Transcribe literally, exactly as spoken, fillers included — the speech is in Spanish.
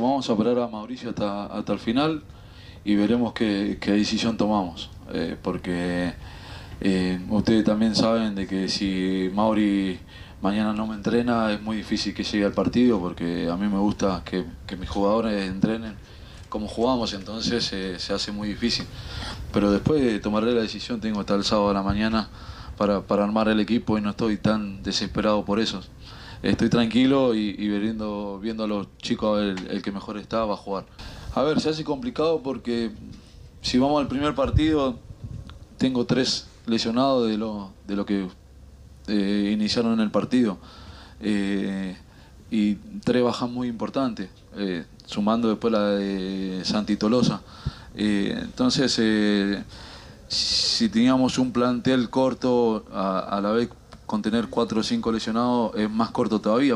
vamos a operar a Mauricio hasta, hasta el final y veremos qué, qué decisión tomamos. Eh, porque eh, ustedes también saben de que si Mauri mañana no me entrena es muy difícil que llegue al partido, porque a mí me gusta que, que mis jugadores entrenen como jugamos, entonces eh, se hace muy difícil. Pero después tomaré la decisión, tengo hasta el sábado a la mañana para, para armar el equipo y no estoy tan desesperado por eso. Estoy tranquilo y, y viendo, viendo a los chicos, el, el que mejor está va a jugar. A ver, se hace complicado porque si vamos al primer partido, tengo tres lesionados de lo, de lo que eh, iniciaron en el partido. Eh, y tres bajas muy importantes, eh, sumando después la de Santi Tolosa. Eh, entonces, eh, si teníamos un plantel corto, a, a la vez con tener cuatro o cinco lesionados, es más corto todavía.